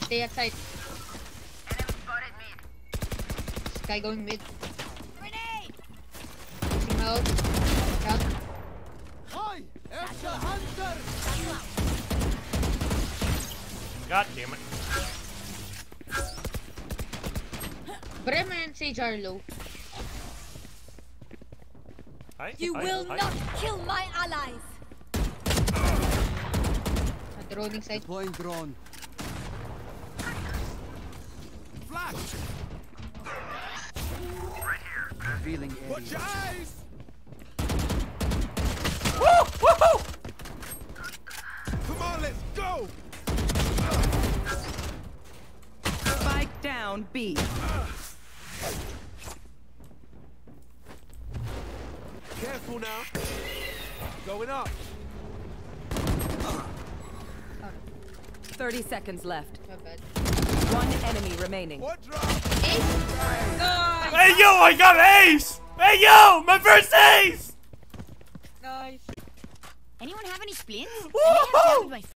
Stay at site. Sky going mid. Grenade! Pushing out. Out. Hi! Extra hunter! God damn it. Bremen and Sage are low. You will not kill my allies! A droning side. Deploying drone. Flash! Right here. Revealing area. Watch your eyes! Woo! Woohoo! Come on, let's go! Spike down B. Careful now. Going up. 30 seconds left. Not bad. One enemy remaining. What drop? Nice! Hey yo, I got an ace! Hey yo, my first ace! Nice! Anyone have any splints? Woohoo!